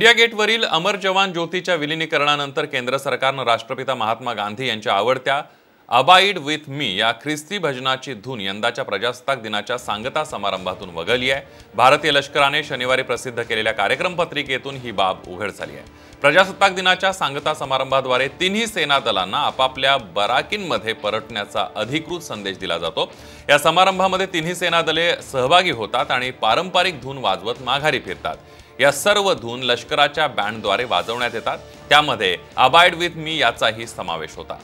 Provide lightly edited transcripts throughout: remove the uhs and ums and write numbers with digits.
India गेटवरील अमर जवान ज्योतीच्या विलिनीकरणानंतर केंद्र सरकारनं राष्ट्रपिता महात्मा गांधी यांच्या आवडत्या अबाइड विथ मी या ख्रिस्ती भजनाची धून यंदाच्या प्रजासत्ताक दिनाच्या सांगता समारंभातून वगळली आहे। भारतीय लष्कराने शनिवारी प्रसिद्ध केलेल्या कार्यक्रम पत्रिकेतून ही बाब उघड झाली आहे। प्रजासत्ताक दिनाच्या सांगता समारंभाद्वारे तिन्ही सेना दलांना आपापल्या बराकींमध्ये परतण्याचा अधिकृत संदेश दिला जातो। या समारंभामध्ये तिन्ही सेना दले सहभागी होतात आणि पारंपरिक धून वाजवत माघारी फिरतात। या सर्व धून लष्कराच्या बँडद्वारे वाजवण्यात येतात, त्यामध्ये अबाइड विथ मी याचाही समावेश होता।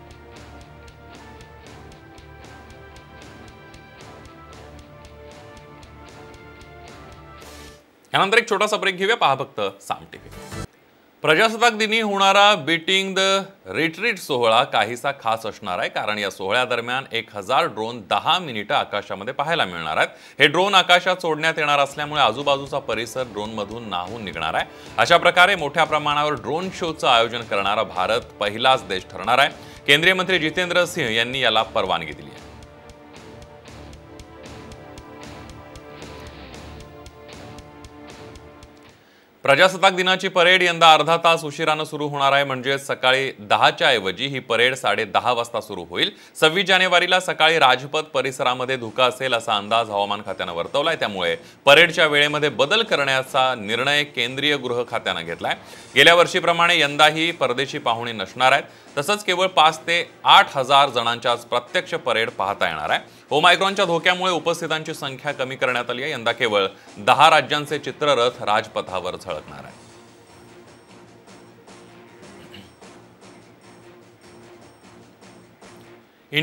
यानंतर एक छोटासा ब्रेक घेऊया, पहा फक्त साम टीव्ही। प्रजासत्ताक दिनी होणारा बीटिंग द रिट्रीट सोहळा काहीसा खास असणार आहे, कारण या सोहळ्यादरम्यान 1000 ड्रोन 10 मिनिटं आकाशामध्ये पाहायला मिळणार आहेत। हे ड्रोन आकाशात सोडण्यात येणार असल्यामुळे आजूबाजूचा परिसर ड्रोनमधून न्हावून निघणार आहे। अशा प्रकारे मोठ्या प्रमाणावर ड्रोन शोचं आयोजन करणारा भारत पहिलाच देश ठरणार आहे। केंद्रीय मंत्री जितेंद्र सिंह यांनी याला परवानगी दिली आहे। प्रजासत्ताक दिनाची परेड यंदा अर्धा तास उशिराने सुरू होणार आहे, म्हणजे सकाळी 10च्या ऐवजी ही परेड 10:30 वाजता सुरू होईल। 26 जानेवारीला सकाळी राजपथ परिसरामध्ये धुकं असेल असा अंदाज हवामान खात्याने वर्तवलाय, त्यामुळे परेडच्या वेळेमध्ये बदल करण्याचा निर्णय केंद्रीय गृह खात्याने घेतलाय। गेल्या वर्षीप्रमाणे यंदाही परदेशी पाहुणे नसणार आहेत, तसंच केवळ 5 ते 8,000 जणांच्या प्रत्यक्ष परेड पाहता येणार आहे। ओमायक्रॉनच्या धोक्यामुळे उपस्थितांची संख्या कमी करण्यात आली आहे। यंदा केवळ 10 राज्यांचे चित्ररथ राजपथावर झळकणार आहे।